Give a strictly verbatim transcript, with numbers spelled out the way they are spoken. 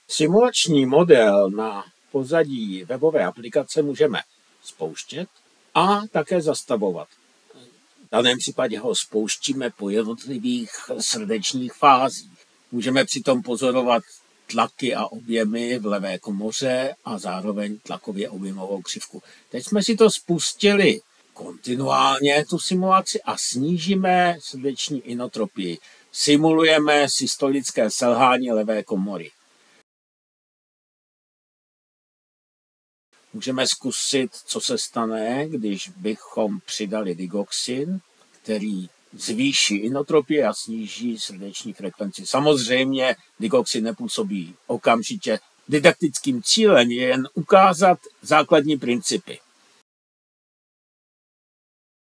Simulační model na pozadí webové aplikace můžeme spouštět a také zastavovat. V daném případě ho spouštíme po jednotlivých srdečních fázích. Můžeme přitom pozorovat tlaky a objemy v levé komoře a zároveň tlakově objemovou křivku. Teď jsme si to spustili kontinuálně, tu simulaci, a snížíme srdeční inotropii. Simulujeme systolické selhání levé komory. Můžeme zkusit, co se stane, když bychom přidali digoxin, který zvýší inotropii a sníží srdeční frekvenci. Samozřejmě digoxin nepůsobí okamžitě. Didaktickým cílem je jen ukázat základní principy.